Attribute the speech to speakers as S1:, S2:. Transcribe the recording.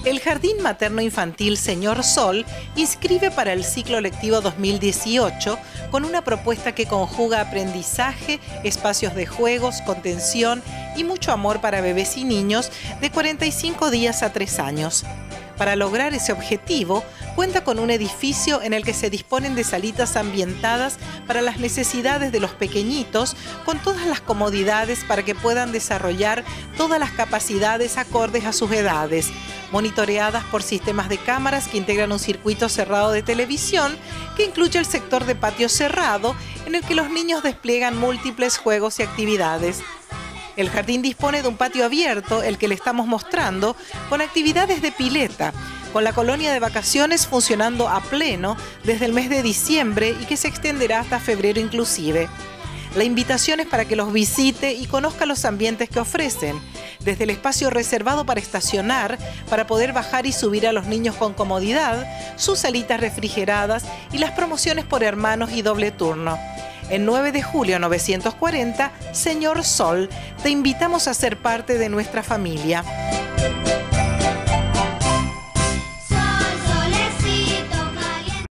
S1: El Jardín Materno Infantil Señor Sol inscribe para el ciclo lectivo 2018 con una propuesta que conjuga aprendizaje, espacios de juegos, contención y mucho amor para bebés y niños de 45 días a 3 años. Para lograr ese objetivo, cuenta con un edificio en el que se disponen de salitas ambientadas para las necesidades de los pequeñitos, con todas las comodidades para que puedan desarrollar todas las capacidades acordes a sus edades, monitoreadas por sistemas de cámaras que integran un circuito cerrado de televisión que incluye el sector de patio cerrado, en el que los niños despliegan múltiples juegos y actividades. El jardín dispone de un patio abierto, el que le estamos mostrando, con actividades de pileta, con la colonia de vacaciones funcionando a pleno desde el mes de diciembre y que se extenderá hasta febrero inclusive. La invitación es para que los visite y conozca los ambientes que ofrecen, desde el espacio reservado para estacionar, para poder bajar y subir a los niños con comodidad, sus salitas refrigeradas y las promociones por hermanos y doble turno. En 9 de julio 940, Señor Sol, te invitamos a ser parte de nuestra familia.